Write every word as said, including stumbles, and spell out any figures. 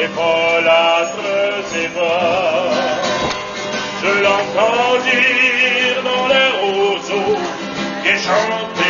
et folâtre ses pas. Je l'entends dire dans les roseaux, qui chante